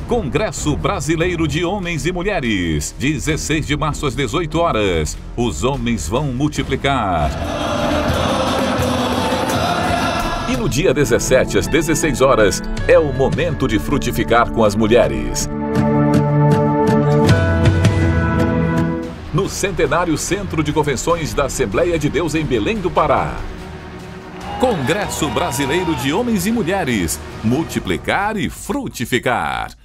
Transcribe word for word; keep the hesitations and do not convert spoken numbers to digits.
Congresso Brasileiro de Homens e Mulheres, dezesseis de março às dezoito horas. Os homens vão multiplicar. E no dia dezessete às dezesseis horas é o momento de frutificar com as mulheres. No Centenário, Centro de Convenções da Assembleia de Deus em Belém do Pará. Congresso Brasileiro de Homens e Mulheres, multiplicar e frutificar.